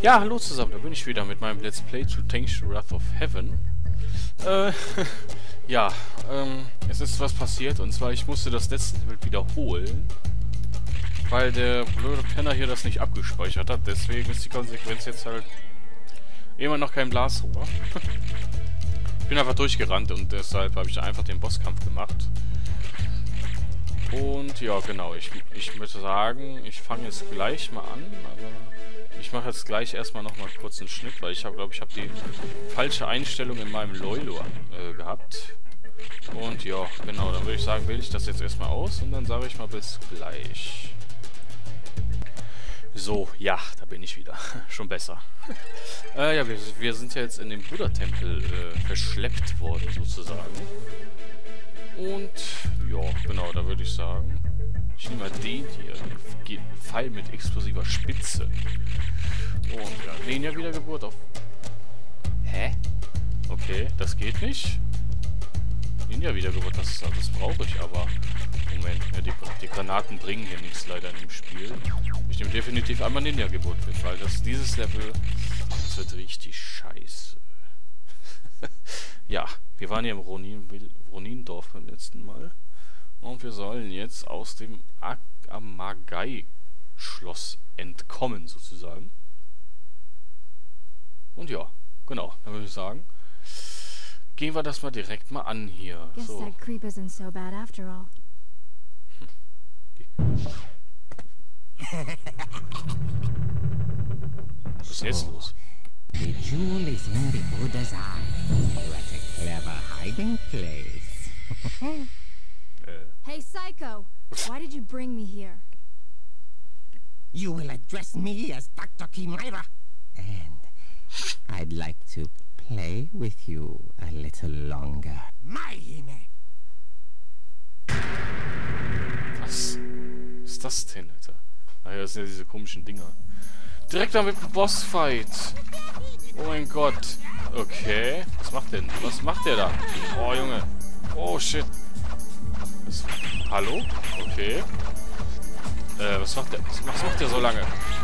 Ja, hallo zusammen, da bin ich wieder mit meinem Let's Play zu Tenchu Wrath of Heaven. Ja, es ist was passiert, und zwar ich musste das letzte Level wiederholen, weil der blöde Penner hier das nicht abgespeichert hat. Deswegen ist die Konsequenz jetzt halt immer noch kein Blasrohr. Ich bin einfach durchgerannt und deshalb habe ich einfach den Bosskampf gemacht. Und ja, genau, ich würde sagen, ich fange jetzt gleich mal an, aber ich mache jetzt gleich erstmal nochmal kurz einen Schnitt, weil ich glaube, ich habe die falsche Einstellung in meinem Loilo gehabt. Und ja, genau, dann würde ich sagen, wähle ich das jetzt erstmal aus und dann sage ich mal bis gleich. So, ja, da bin ich wieder. Schon besser. Ja, wir sind ja jetzt in den Buddha-Tempel verschleppt worden, sozusagen. Und ja, genau, da würde ich sagen, ich nehme mal den hier, den Pfeil mit explosiver Spitze. Und ja, Ninja-Wiedergeburt auf... Hä? Okay, das geht nicht. Ninja-Wiedergeburt, das brauche ich aber. Moment, ja, die Granaten bringen hier nichts leider in dem Spiel. Ich nehme definitiv einmal Ninja-Geburt mit, weil dieses Level, das wird richtig scheiße. Ja, wir waren hier im Ronindorf beim letzten Mal. Und wir sollen jetzt aus dem Amagai-Schloss entkommen, sozusagen. Und ja, genau, dann würde ich sagen, gehen wir das mal direkt mal an hier. So. Was ist jetzt los? The jewel is in the Buddha's eye. What a clever hiding place. Hey, Psycho! Why did you bring me here? You will address me as Dr. Chimera. And I'd like to play with you a little longer. Mahime! Was ist das denn, Alter? Ah ja, das sind ja diese komischen Dinger. Direkt mal mit dem Bossfight. Oh mein Gott. Okay. Was macht denn? Was macht der da? Oh, Junge. Oh, shit. Hallo? Okay. Was macht der? Was macht der so lange?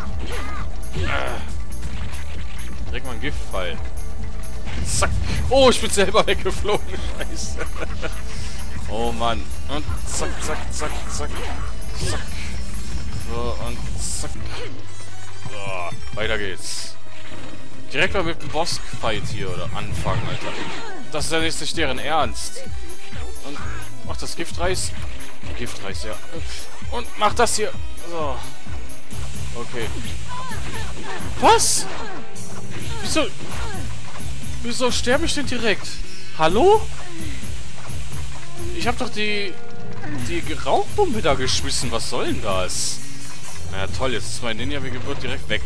Direkt mal ein Giftpfeil. Zack. Oh, ich bin selber weggeflogen. Scheiße. Oh, Mann. Und zack, zack, zack, zack. Zack. So, und zack. So, weiter geht's. Direkt mal mit dem Bossfight hier oder anfangen, Alter. Das ist ja nicht deren Ernst. Und mach das Giftreis. Giftreis, ja. Und mach das hier. So. Okay. Was? Wieso sterbe ich denn direkt? Hallo? Ich hab doch die Rauchbombe da geschmissen. Was soll denn das? Na ja, toll, jetzt ist mein Ninja-Wiedergeburt direkt weg.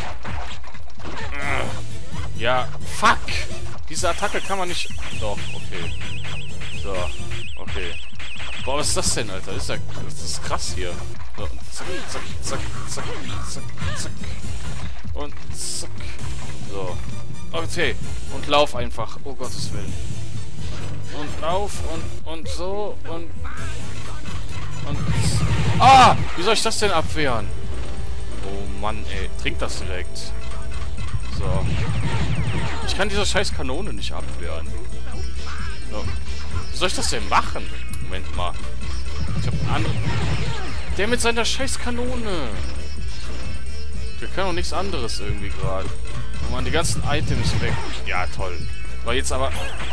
Ja, fuck! Diese Attacke kann man nicht... Doch, okay. So, okay. Boah, was ist das denn, Alter? Das ist krass hier. So, und zack, zack, zack, zack, zack, zack. Und zack. So. Okay. Und lauf einfach. Oh Gottes Willen. Und lauf und so und... Ah! Wie soll ich das denn abwehren? Oh Mann, ey. Trink das direkt. So. Ich kann diese scheiß Kanone nicht abwehren. So. Wie soll ich das denn machen? Moment mal. Ich hab einen anderen... Der mit seiner scheiß Kanone. Der kann doch nichts anderes irgendwie gerade. Oh Mann, die ganzen Items weg. Ja, toll. War jetzt aber...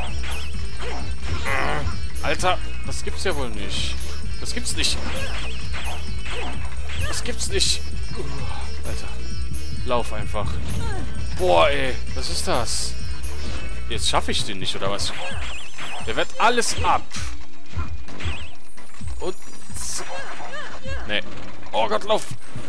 Alter, das gibt's ja wohl nicht. Das gibt's nicht. Das gibt's nicht. Alter. Lauf einfach. Boah, ey. Was ist das? Jetzt schaffe ich den nicht, oder was? Der wehrt alles ab. Und... Nee. Oh Gott, lauf.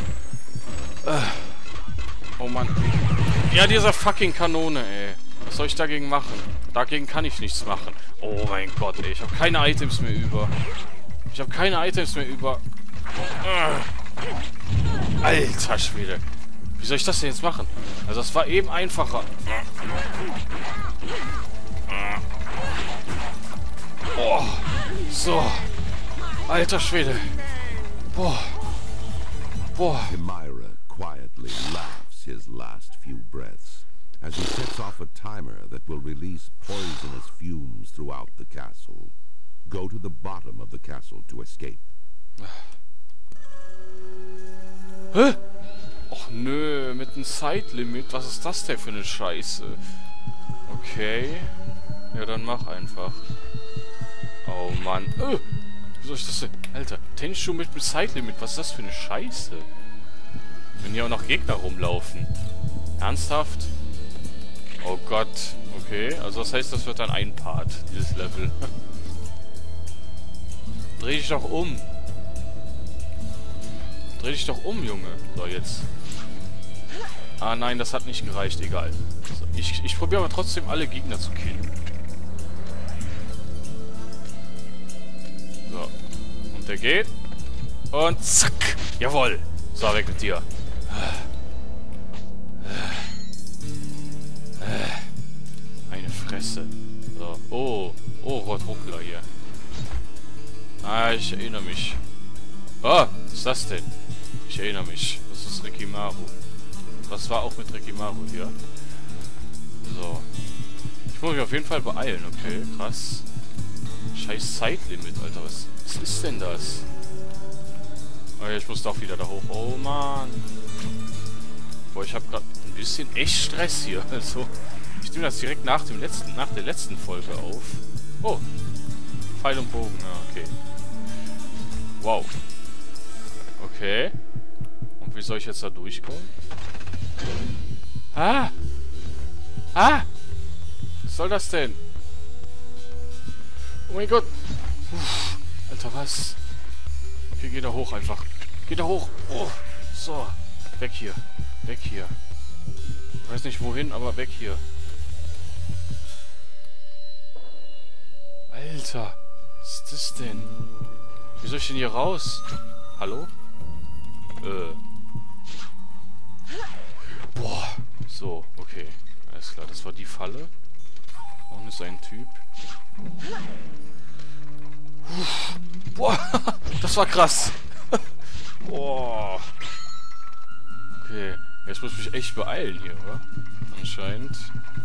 Oh Mann. Ja, dieser fucking Kanone, ey. Was soll ich dagegen machen? Dagegen kann ich nichts machen. Oh mein Gott, ey. Ich habe keine Items mehr über. Ich habe keine Items mehr über. Alter Schwede. Wie soll ich das denn jetzt machen? Also das war eben einfacher. Oh. So. Alter Schwede. Boah. Boah. Chimera quietly laughs his last few breaths as he sets off a timer that will release poisonous fumes throughout the castle. Go to the bottom of the castle to escape. Hä? Och nö, mit einem Zeitlimit. Was ist das denn für eine Scheiße? Okay. Ja, dann mach einfach. Oh Mann. Wie soll ich das denn? Alter, Tenchu mit einem Zeitlimit. Was ist das für eine Scheiße? Wenn hier auch noch Gegner rumlaufen. Ernsthaft? Oh Gott. Okay, also das heißt, das wird dann ein Part, dieses Level. Dreh dich doch um. Dreh dich doch um, Junge. So, jetzt. Ah, nein, das hat nicht gereicht. Egal. So, ich probiere aber trotzdem alle Gegner zu killen. So. Und der geht. Und zack. Jawohl. So, weg mit dir. Eine Fresse. So. Oh. Oh, Rotruckler hier. Ah, ich erinnere mich. Oh, was ist das denn? Ich erinnere mich. Das ist Rikimaru. Was war auch mit Rikimaru hier? So. Ich muss mich auf jeden Fall beeilen, okay? Krass. Scheiß Zeitlimit, Alter. Was ist denn das? Oh ja, ich muss doch wieder da hoch. Oh, Mann. Boah, ich habe gerade ein bisschen echt Stress hier. Also, ich nehme das direkt nach der letzten Folge auf. Oh. Pfeil und Bogen. Ja, okay. Wow. Okay. Und wie soll ich jetzt da durchkommen? Ah! Ah! Was soll das denn? Oh mein Gott! Uff. Alter, was? Okay, geh da hoch einfach. Geh da hoch! Oh! So. Weg hier. Weg hier. Ich weiß nicht wohin, aber weg hier. Alter! Was ist das denn? Wie soll ich denn hier raus? Hallo? Boah. So, okay. Alles klar, das war die Falle. Und ist ein Typ. Boah, das war krass. Boah. Okay, jetzt muss ich mich echt beeilen hier, oder? Anscheinend.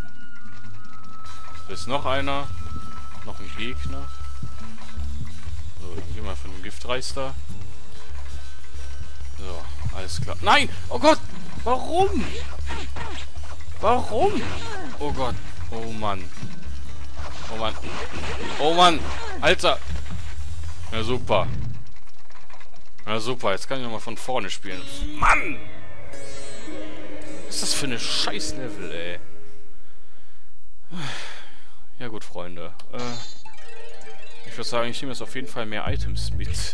Da ist noch einer. Noch ein Gegner. So, dann gehen wir von dem Giftreister. So, alles klar. Nein! Oh Gott! Warum? Warum? Oh Gott. Oh Mann. Oh Mann. Oh Mann. Alter. Ja, super. Ja, super. Jetzt kann ich nochmal von vorne spielen. Mann! Was ist das für eine Scheiß-Level, ey? Ja gut, Freunde. Ich würde sagen, ich nehme jetzt auf jeden Fall mehr Items mit.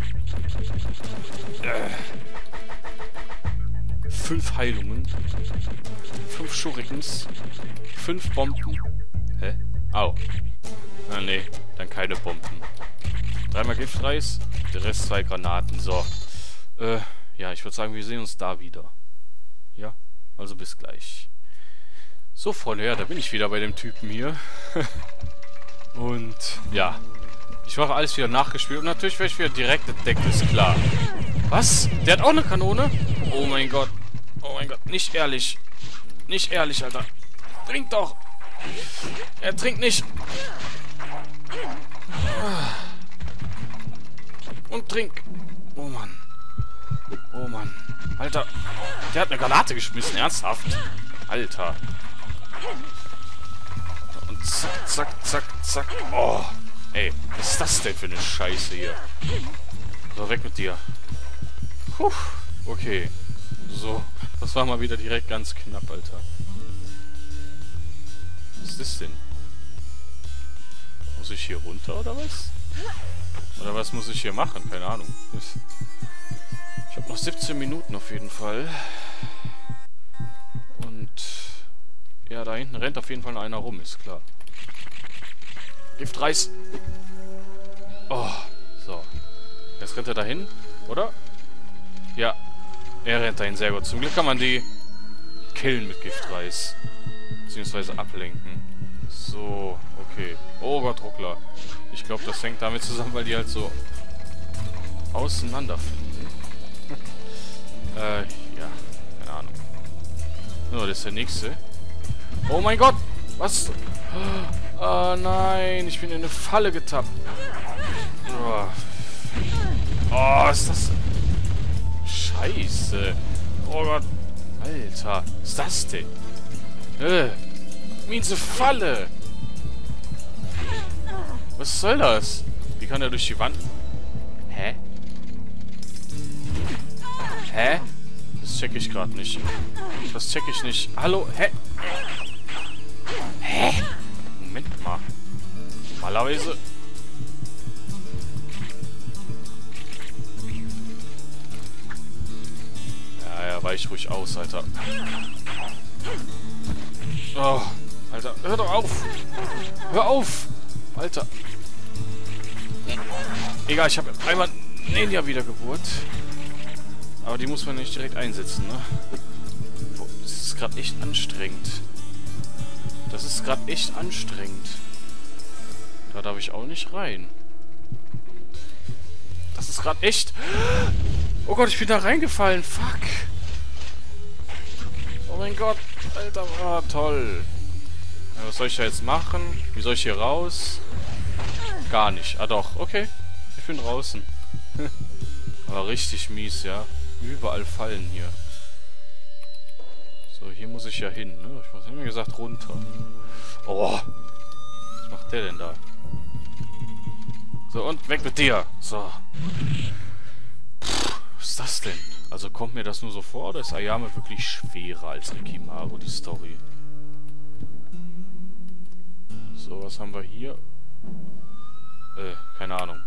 5 Heilungen. 5 Shurikens. 5 Bomben. Hä? Au. Ah, nee. Dann keine Bomben. 3-mal Giftreis. Der Rest 2 Granaten. So. Ja, ich würde sagen, wir sehen uns da wieder. Ja? Also bis gleich. So, Freunde, ja, da bin ich wieder bei dem Typen hier. Und, ja. Ich mache alles wieder nachgespielt. Und natürlich werde ich wieder direkt entdeckt, ist klar. Was? Der hat auch eine Kanone? Oh mein Gott. Oh mein Gott. Nicht ehrlich. Nicht ehrlich, Alter. Trink doch. Er trinkt nicht. Und trink. Oh Mann. Oh Mann. Alter. Der hat eine Granate geschmissen. Ernsthaft. Alter. Und zack, zack, zack, zack. Oh. Ey, was ist das denn für eine Scheiße hier? So, weg mit dir. Puh. Okay. So. Das war mal wieder direkt ganz knapp, Alter. Was ist das denn? Muss ich hier runter, oder was? Oder was muss ich hier machen? Keine Ahnung. Ich habe noch 17 Minuten auf jeden Fall. Und... ja, da hinten rennt auf jeden Fall noch einer rum, ist klar. Giftreis! Oh, so. Jetzt rennt er dahin, oder? Ja. Er rennt dahin, sehr gut. Zum Glück kann man die killen mit Giftreis. Beziehungsweise ablenken. So, okay. Oh Gott, Ruckler. Ich glaube, das hängt damit zusammen, weil die halt so auseinanderfliegen. Ja, keine Ahnung. ist der nächste. Oh mein Gott! Was? Oh nein, ich bin in eine Falle getappt. Oh, ist das... Scheiße. Oh Gott. Alter, was ist das denn? Miese Falle. Was soll das? Wie kann er durch die Wand... Hä? Hä? Das check ich gerade nicht. Das check ich nicht. Hallo? Hä? Hä? Moment mal. Normalerweise... Ja, weich ruhig aus, Alter. Oh, Alter, hör doch auf! Hör auf! Alter. Egal, ich habe einmal Ninja-Wiedergeburt. Aber die muss man nicht direkt einsetzen, ne? Boah, das ist gerade echt anstrengend. Das ist gerade echt anstrengend. Da darf ich auch nicht rein. Das ist gerade echt... Oh Gott, ich bin da reingefallen. Fuck. Oh mein Gott. Alter, oh, toll. Ja, was soll ich da jetzt machen? Wie soll ich hier raus? Gar nicht. Ah doch, okay. Ich bin draußen. Aber richtig mies, ja. Überall Fallen hier. So, hier muss ich ja hin, ne? Ich muss, wie gesagt, runter. Oh. Was macht der denn da? So, und weg mit dir. So. Was ist das denn? Also kommt mir das nur so vor, oder ist Ayame wirklich schwerer als Rikimaru, die Story? So, was haben wir hier? Keine Ahnung.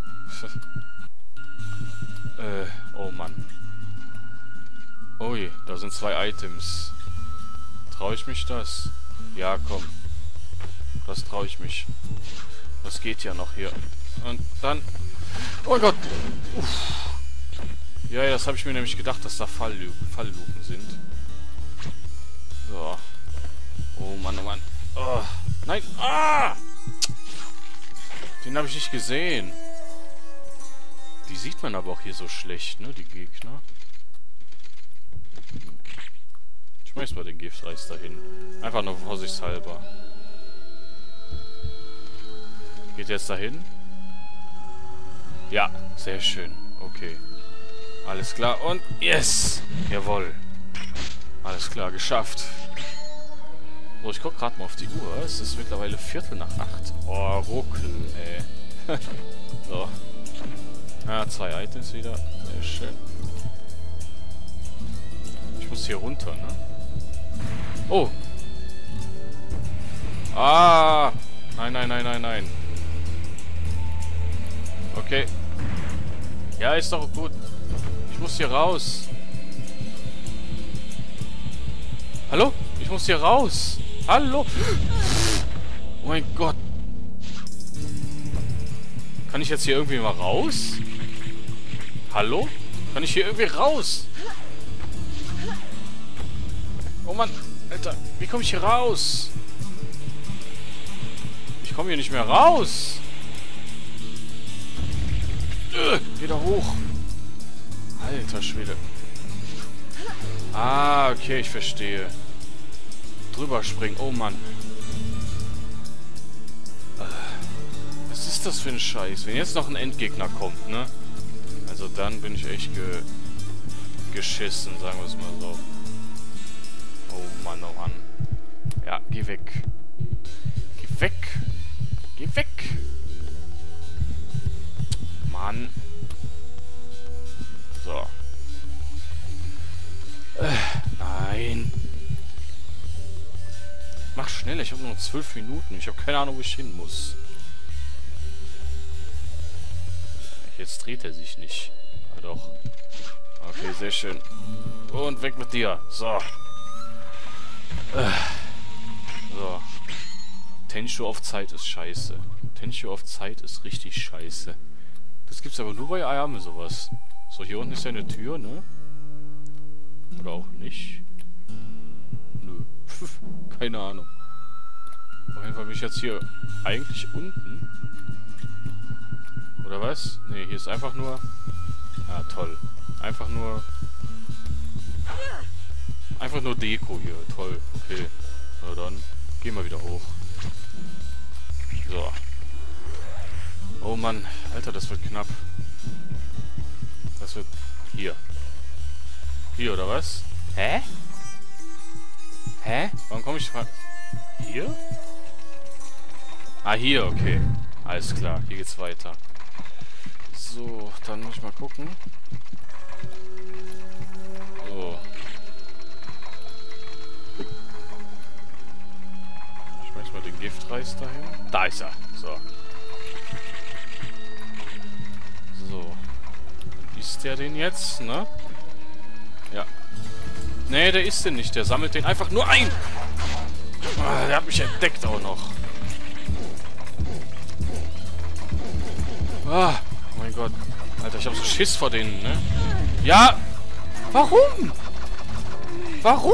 Oh Mann. Ui, da sind 2 Items. Traue ich mich das? Ja, komm. Das traue ich mich. Das geht ja noch hier. Und dann... Oh Gott! Uff. Ja, das habe ich mir nämlich gedacht, dass da Fallluken sind. So. Oh Mann, oh Mann. Oh. Nein! Ah! Den habe ich nicht gesehen. Die sieht man aber auch hier so schlecht, ne? Die Gegner. Ich schmeiß mal den Giftreis dahin. Einfach nur vorsichtshalber. Geht jetzt dahin? Ja, sehr schön. Okay. Alles klar und yes! Jawohl. Alles klar, geschafft. So, ich guck gerade mal auf die Uhr. Es ist mittlerweile 7:45. Oh, ruckeln, ey. So. Ah, 2 Items wieder. Sehr schön. Ich muss hier runter, ne? Oh! Ah! Nein, nein, nein, nein, nein. Okay. Ja, ist doch gut. Ich muss hier raus. Hallo? Ich muss hier raus. Hallo? Oh mein Gott. Kann ich jetzt hier irgendwie mal raus? Hallo? Kann ich hier irgendwie raus? Oh Mann. Alter, wie komme ich hier raus? Ich komme hier nicht mehr raus. Wieder hoch. Alter Schwede. Ah, okay, ich verstehe. Drüber springen. Oh Mann. Was ist das für ein Scheiß? Wenn jetzt noch ein Endgegner kommt, ne? Also dann bin ich echt geschissen, sagen wir es mal so. Oh Mann, oh Mann. Ja, geh weg. Geh weg. Geh weg. Mann. So. Nein. Mach schneller, ich habe nur noch 12 Minuten. Ich habe keine Ahnung, wo ich hin muss. Jetzt dreht er sich nicht. Ah, doch. Okay, sehr schön. Und weg mit dir. So. So. Tenshu auf Zeit ist scheiße. Tenshu auf Zeit ist richtig scheiße. Das gibt's aber nur bei Ayame sowas. So, hier unten ist ja eine Tür, ne? Oder auch nicht? Nö. Keine Ahnung. Auf jeden Fall bin ich jetzt hier eigentlich unten. Oder was? Ne, hier ist einfach nur... Ah, toll. Einfach nur Einfach nur Deko hier. Toll. Okay. Na dann gehen wir wieder hoch. So. Oh Mann. Alter, das wird knapp. Das wird... Hier. Hier, oder was? Hä? Hä? Warum komme ich... Hier? Ah, hier, okay. Alles klar. Hier geht's weiter. So, dann muss ich mal gucken. So. Ich schmeiß mal den Giftreis dahin. Da ist er. So. So. Isst der den jetzt, ne? Ja. Nee, der isst den nicht. Der sammelt den einfach nur ein. Ah, der hat mich entdeckt auch noch. Ah, oh mein Gott. Alter, ich hab so Schiss vor denen, ne? Ja! Warum? Warum?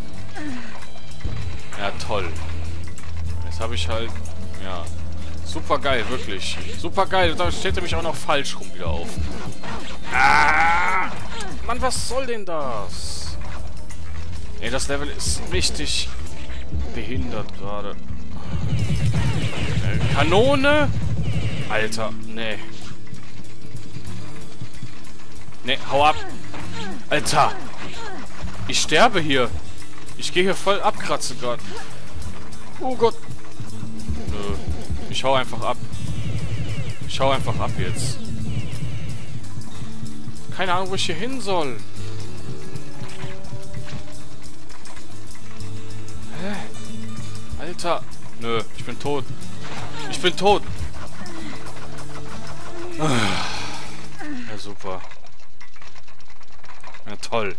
Ja, toll. Jetzt habe ich halt... Ja. Super geil, wirklich. Super geil. Da stellt er mich auch noch falsch rum wieder auf. Ah! Mann, was soll denn das? Ey, das Level ist richtig behindert gerade. Kanone? Alter, nee. Nee, hau ab. Alter. Ich sterbe hier. Ich gehe hier voll abkratzen gerade. Oh Gott. Nö. Ich hau einfach ab. Ich hau einfach ab jetzt. Keine Ahnung, wo ich hier hin soll. Hä? Alter. Nö, ich bin tot. Ich bin tot. Ja, super. Ja, toll.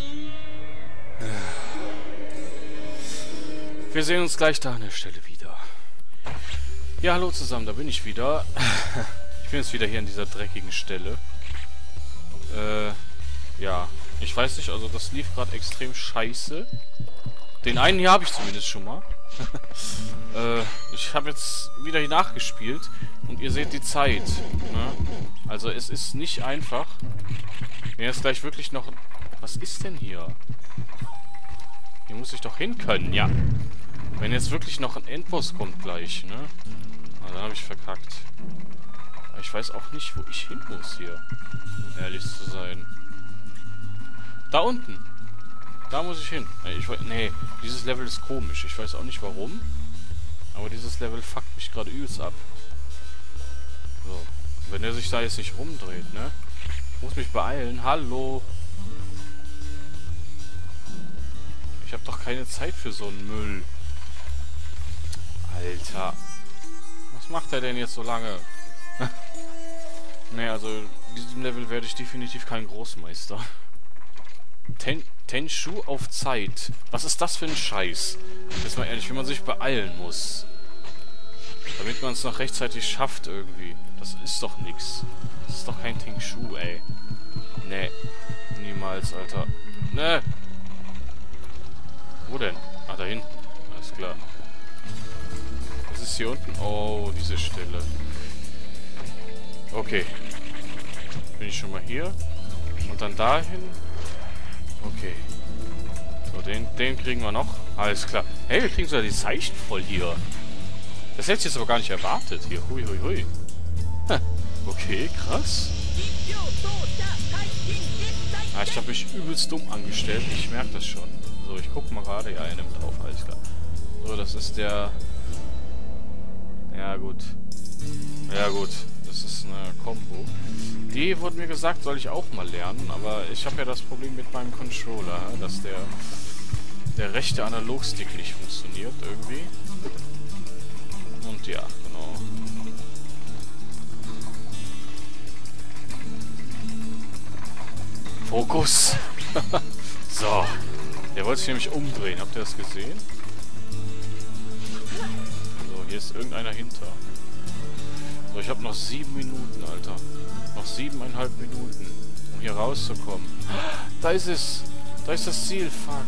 Wir sehen uns gleich da an der Stelle wieder. Ja, hallo zusammen, da bin ich wieder. Ich bin jetzt wieder hier an dieser dreckigen Stelle. Ja. Ich weiß nicht, also das lief gerade extrem scheiße. Den einen hier habe ich zumindest schon mal. Ich habe jetzt wieder hier nachgespielt und ihr seht die Zeit. Ne? Also es ist nicht einfach. Wenn jetzt gleich wirklich noch... Was ist denn hier? Hier muss ich doch hin können, ja. Wenn jetzt wirklich noch ein Endboss kommt gleich, ne? Na, dann habe ich verkackt. Aber ich weiß auch nicht, wo ich hin muss hier. Ehrlich zu sein. Da unten. Da muss ich hin. Nee, dieses Level ist komisch. Ich weiß auch nicht warum. Aber dieses Level fuckt mich gerade übelst ab. So. Wenn er sich da jetzt nicht rumdreht, ne? Ich muss mich beeilen. Hallo. Ich habe doch keine Zeit für so einen Müll. Alter. Was macht er denn jetzt so lange? Ne, also in diesem Level werde ich definitiv kein Großmeister. Tenchu auf Zeit. Was ist das für ein Scheiß? Jetzt mal ehrlich, wenn man sich beeilen muss. Damit man es noch rechtzeitig schafft irgendwie. Das ist doch nix. Das ist doch kein Tenchu, ey. Nee. Niemals, Alter. Nee. Wo denn? Ah, da hinten. Alles klar. Was ist hier unten? Oh, diese Stelle. Okay. Bin ich schon mal hier. Und dann dahin. Okay. So, den kriegen wir noch. Alles klar. Hey, wir kriegen sogar die Zeichen voll hier. Das hätte ich jetzt aber gar nicht erwartet. Hier, hui, hui, hui. Okay, krass. Ah, ich habe mich übelst dumm angestellt. Ich merke das schon. So, ich gucke mal gerade. Ja, er nimmt auf. Alles klar. So, das ist der... Ja, gut. Ja, gut. Das ist eine Combo. Die wurde mir gesagt, soll ich auch mal lernen. Aber ich habe ja das Problem mit meinem Controller, dass der rechte Analogstick nicht funktioniert irgendwie. Und ja, genau. Fokus! So. Der wollte sich nämlich umdrehen. Habt ihr das gesehen? So, hier ist irgendeiner hinter. So, ich habe noch 7 Minuten, Alter. Noch 7,5 Minuten, um hier rauszukommen. Da ist es! Da ist das Ziel, fuck.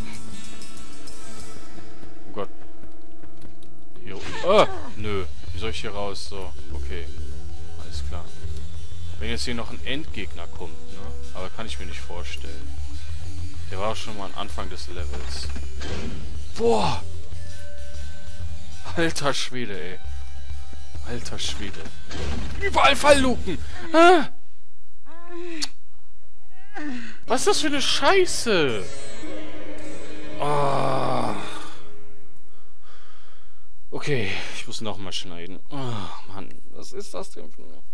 Oh Gott. Hier oben. Nö. Wie soll ich hier raus? So, okay. Alles klar. Wenn jetzt hier noch ein Endgegner kommt, ne? Aber kann ich mir nicht vorstellen. Der war schon mal am Anfang des Levels. Boah! Alter Schwede, ey. Alter Schwede. Überall Fallluken! Ah! Was ist das für eine Scheiße? Oh. Okay, ich muss nochmal schneiden. Oh, Mann, was ist das denn für eine...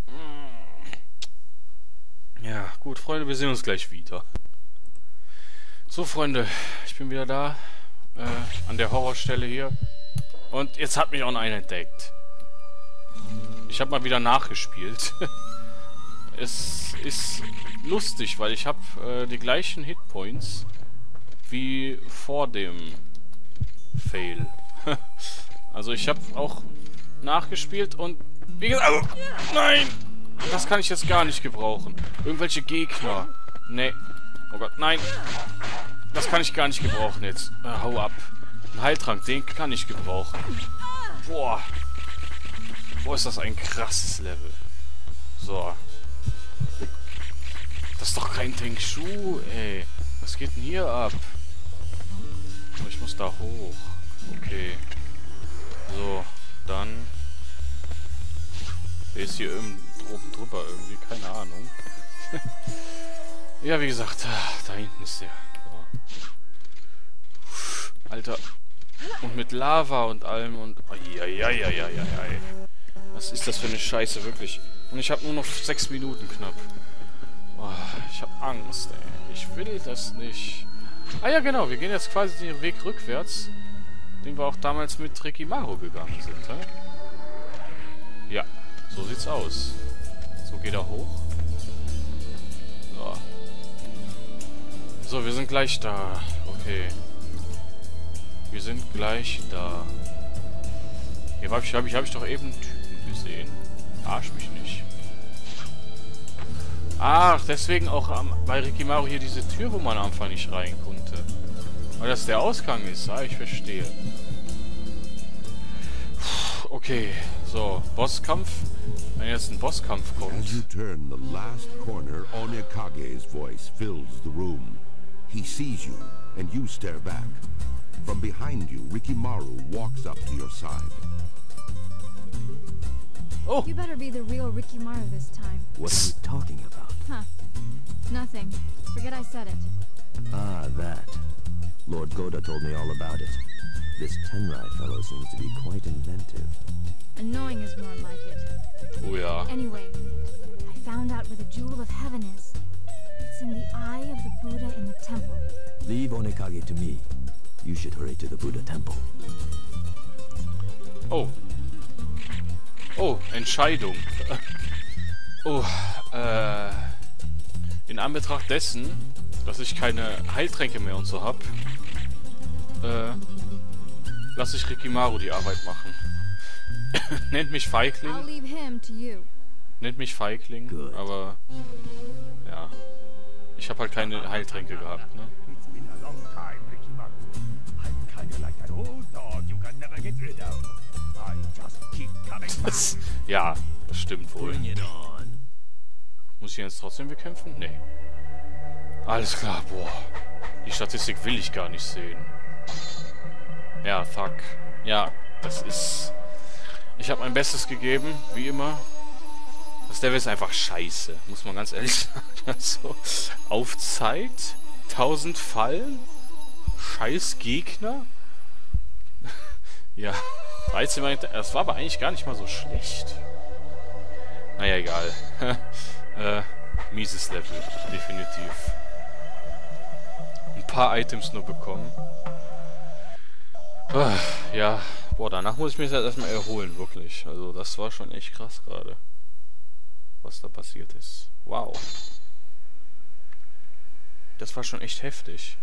Ja, gut, Freunde, wir sehen uns gleich wieder. So, Freunde, ich bin wieder da. An der Horrorstelle hier. Und jetzt hat mich auch noch einer entdeckt. Ich habe mal wieder nachgespielt. Es ist lustig, weil ich habe die gleichen Hitpoints wie vor dem Fail. Also ich habe auch nachgespielt und wie gesagt, also, nein! Das kann ich jetzt gar nicht gebrauchen. Irgendwelche Gegner. Nee. Oh Gott, nein. Das kann ich gar nicht gebrauchen jetzt. Hau ab. Ein Heiltrank, den kann ich gebrauchen. Boah. Boah, ist das ein krasses Level. So. Das ist doch kein Tenkshu, ey. Was geht denn hier ab? Oh, ich muss da hoch. Okay. So, dann... Wer ist hier oben drüber irgendwie? Keine Ahnung. Ja, wie gesagt, da hinten ist der. So. Alter. Und mit Lava und allem und... Was ist das für eine Scheiße, wirklich? Und ich habe nur noch 6 Minuten knapp. Oh, ich habe Angst, ey. Ich will das nicht. Ah ja, genau. Wir gehen jetzt quasi den Weg rückwärts, den wir auch damals mit Rikimaru gegangen sind, hä? Ja, so sieht's aus. So geht er hoch. So. So, wir sind gleich da. Okay. Wir sind gleich da. Hier hab ich doch eben einen Typen gesehen. Arsch mich nicht. Ach, deswegen auch bei Rikimaru hier diese Tür, wo man am Anfang nicht rein konnte. Weil das der Ausgang ist. Ah, ich verstehe. Okay, so, Bosskampf. Wenn jetzt ein Bosskampf kommt. As you turn the last corner, Onikage's voice fills the room. He sees you, and you stare back. From behind you, Rikimaru walks up to your side. Oh! You better be the real Rikimaru this time. What are you talking about? Huh. Nothing. Forget I said it. Ah, that. Lord Goda told me all about it. This Tenrai fellow seems to be quite inventive. Annoying is more like it. Oh ja. Anyway, I found out where the Jewel of Heaven is. It's in the eye of the Buddha in the temple. Leave Onikage to me. You should hurry to the Buddha temple. Oh. Oh, Entscheidung. Oh, in Anbetracht dessen, dass ich keine Heiltränke mehr und so hab, lasse ich Rikimaru die Arbeit machen. Nennt mich Feigling. I'll leave him to you. Nennt mich Feigling, Good. aber ja. Ich habe halt keine Heiltränke gehabt, ne? It's been a long time, Rikimaru. I'm kinda like that old dog you can never get rid of. I just keep coming back. Ja, das stimmt wohl. Bring it on. Muss ich ihn jetzt trotzdem bekämpfen? Nee. Alles klar, boah. Die Statistik will ich gar nicht sehen. Ja, fuck. Ja, das ist... Ich habe mein Bestes gegeben, wie immer. Das Level ist einfach scheiße, muss man ganz ehrlich sagen. Also, auf Zeit, 1000 Fallen, scheiß Gegner. Ja, 13 Mal, das war aber eigentlich gar nicht mal so schlecht. Naja, egal. Mieses Level, definitiv. Ein paar Items nur bekommen. Ja, boah, danach muss ich mich jetzt erstmal erholen, wirklich. Also, das war schon echt krass gerade, was da passiert ist. Wow. Das war schon echt heftig.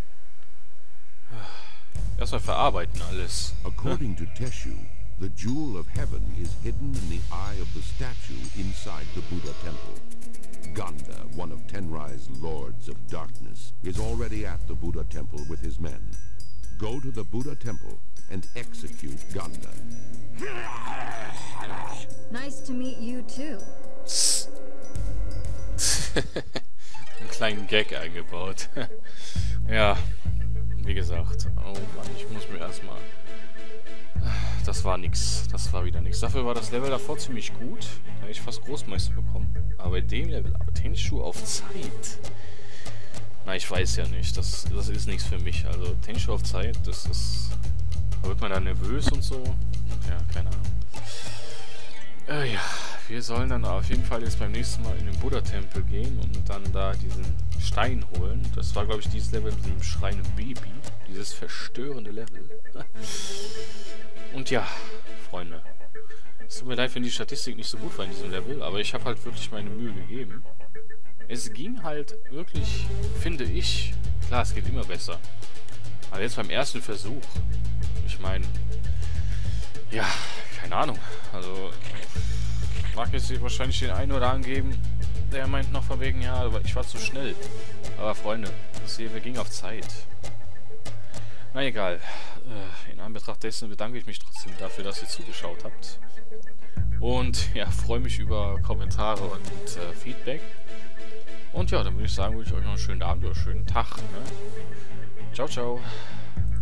Erstmal verarbeiten alles. According to Teshu, the Jewel of Heaven is hidden in the eye of the statue inside the Buddha temple. Ganda, one of Tenrai's lords of darkness, is already at the Buddha temple with his men. Go to the Buddha temple and execute Ganda. Nice to meet you too. Einen kleinen Gag eingebaut. Ja, wie gesagt. Oh Mann, ich muss mir erstmal... Das war nix. Das war wieder nix. Dafür war das Level davor ziemlich gut. Da hätte ich fast Großmeister bekommen. Aber bei dem Level, Tenchu auf Zeit. Na, ich weiß ja nicht. Das ist nichts für mich. Also Tenchu auf Zeit, das ist... Da wird man da nervös und so. Ja, keine Ahnung. Ja, wir sollen dann auf jeden Fall jetzt beim nächsten Mal in den Buddha-Tempel gehen und dann da diesen Stein holen. Das war, glaube ich, dieses Level mit dem schreienden Baby. Dieses verstörende Level. Und ja, Freunde. Es tut mir leid, wenn die Statistik nicht so gut war in diesem Level, aber ich habe halt wirklich meine Mühe gegeben. Es ging halt wirklich, finde ich, klar, es geht immer besser. Aber jetzt beim ersten Versuch, ich meine, ja, keine Ahnung. Also, mag jetzt wahrscheinlich den einen oder anderen geben, der meint noch von wegen, ja, ich war zu schnell. Aber Freunde, das hier ging auf Zeit. Na egal. In Anbetracht dessen bedanke ich mich trotzdem dafür, dass ihr zugeschaut habt. Und ja, freue mich über Kommentare und Feedback. Und ja, dann würde ich sagen, wünsche ich euch noch einen schönen Abend oder einen schönen Tag. Ne? Ciao, ciao.